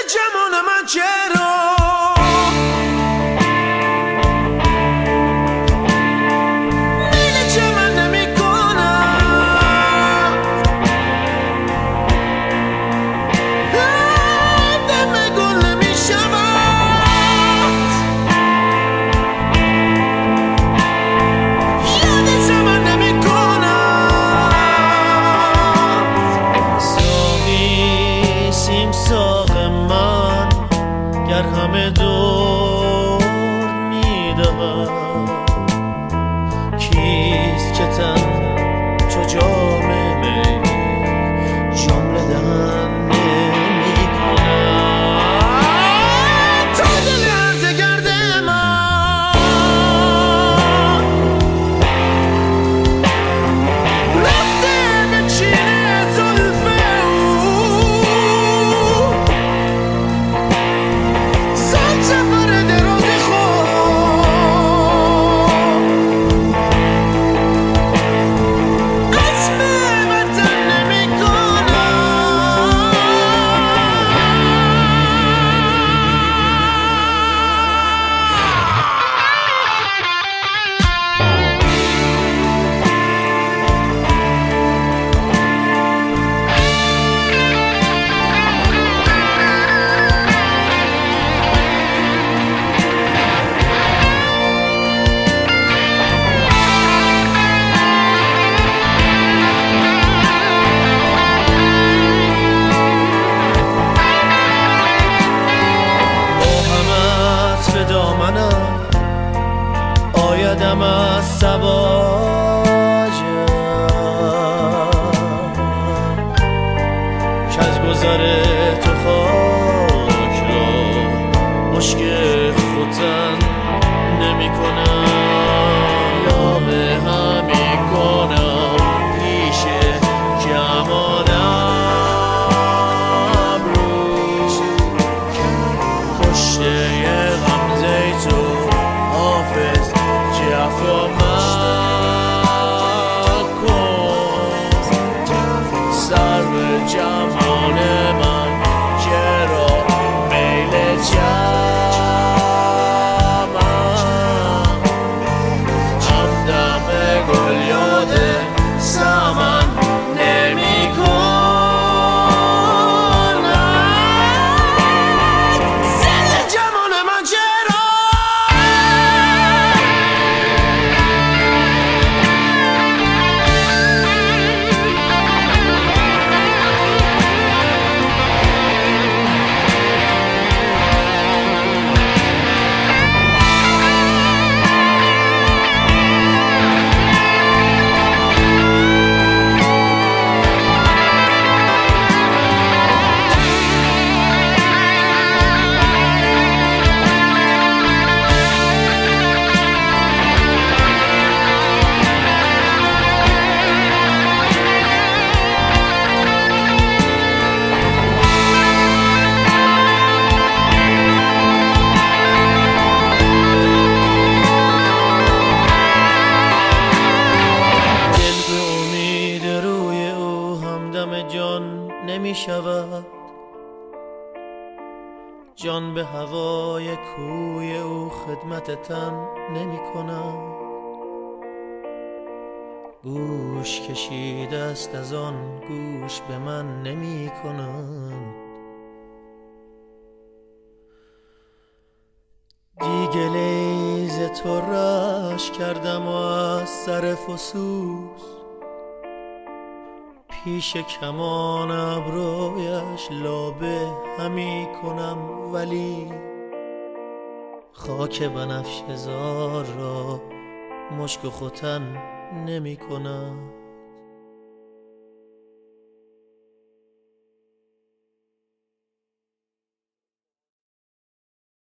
جمال من چرا گر همه دور میدهد کیست که تن چو جام می جمله دهن نمی کند تا دل عرض گرد من رفته به چین زلف آیدم از سواجه که از گذر تو خاک را مشک خوتن نمی کنم یا به همی کنم پیش جمال ابرو کشته غمزه تو حافظ جفا مکن سر به جمال من چرا میل جمعم همدم گل یاد سمن نمی کند زل جمال من چرا جان نمی شود جان به هوای کوی او خدمت تن نمی کند گوش کشیده است از آن گوش به من نمی کند دیگه لیز تو رش کردم و از سر فسوس پیش کمان ابرویش لابه همی کنم ولی خاک بنفشه زار را مشک و ختن نمی کنم